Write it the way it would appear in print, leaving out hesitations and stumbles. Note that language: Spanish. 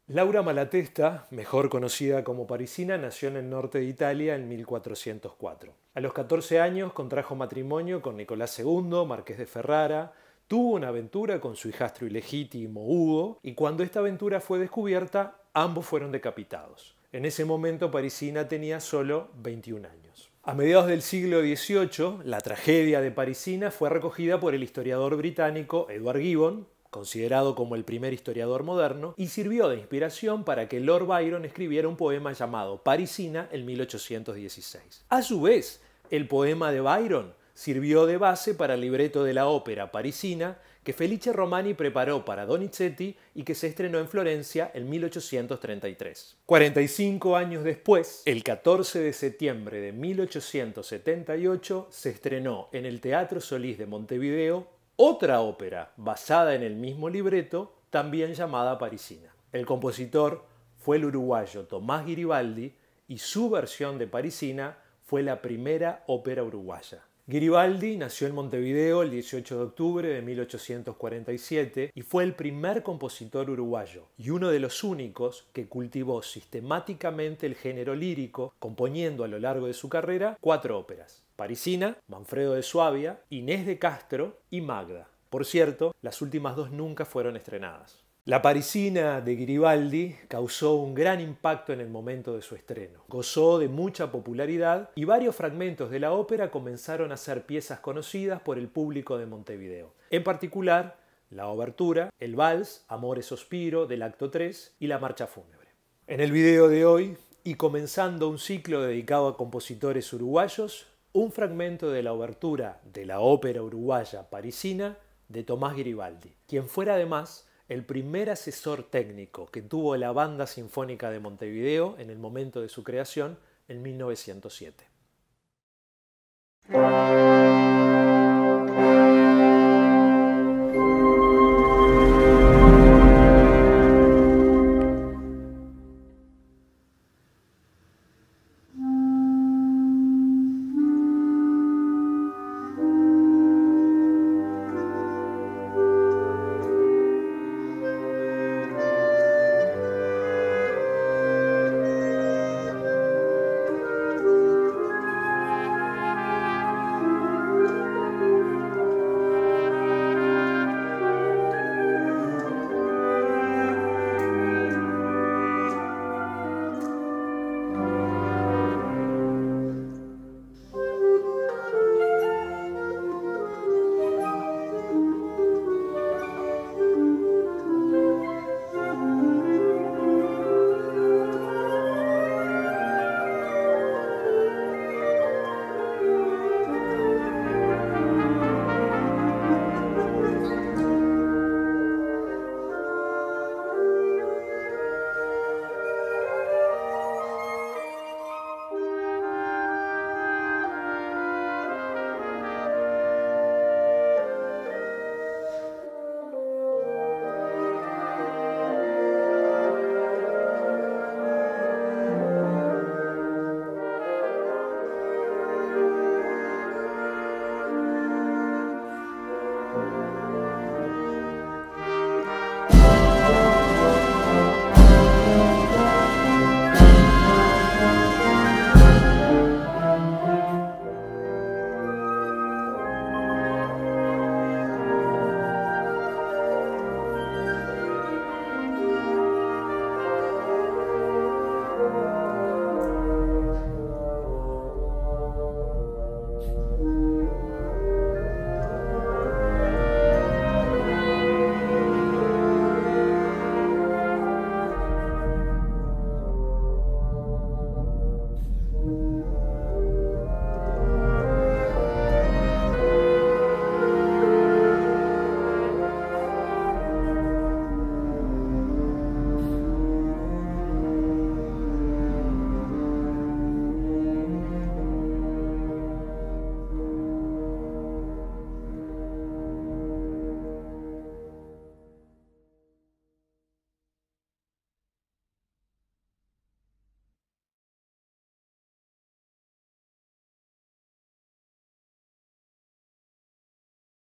Laura Malatesta, mejor conocida como Parisina, nació en el norte de Italia en 1404. A los 14 años contrajo matrimonio con Nicolás II, marqués de Ferrara, tuvo una aventura con su hijastro ilegítimo Hugo, y cuando esta aventura fue descubierta, ambos fueron decapitados. En ese momento Parisina tenía solo 21 años. A mediados del siglo XVIII, la tragedia de Parisina fue recogida por el historiador británico Edward Gibbon, considerado como el primer historiador moderno, y sirvió de inspiración para que Lord Byron escribiera un poema llamado Parisina en 1816. A su vez, el poema de Byron sirvió de base para el libreto de la ópera Parisina que Felice Romani preparó para Donizetti y que se estrenó en Florencia en 1833. 45 años después, el 14 de septiembre de 1878, se estrenó en el Teatro Solís de Montevideo otra ópera basada en el mismo libreto, también llamada Parisina. El compositor fue el uruguayo Tomás Garibaldi y su versión de Parisina fue la primera ópera uruguaya. Garibaldi nació en Montevideo el 18 de octubre de 1847 y fue el primer compositor uruguayo y uno de los únicos que cultivó sistemáticamente el género lírico, componiendo a lo largo de su carrera 4 óperas: Parisina, Manfredo de Suabia, Inés de Castro y Magda. Por cierto, las últimas 2 nunca fueron estrenadas. La Parisina de Garibaldi causó un gran impacto en el momento de su estreno. Gozó de mucha popularidad y varios fragmentos de la ópera comenzaron a ser piezas conocidas por el público de Montevideo. En particular, la obertura, el vals, Amore Sospiro, del acto 3 y la marcha fúnebre. En el video de hoy, y comenzando un ciclo dedicado a compositores uruguayos, un fragmento de la obertura de la ópera uruguaya Parisina de Tomás Garibaldi, quien fuera además el primer asesor técnico que tuvo la Banda Sinfónica de Montevideo en el momento de su creación en 1907.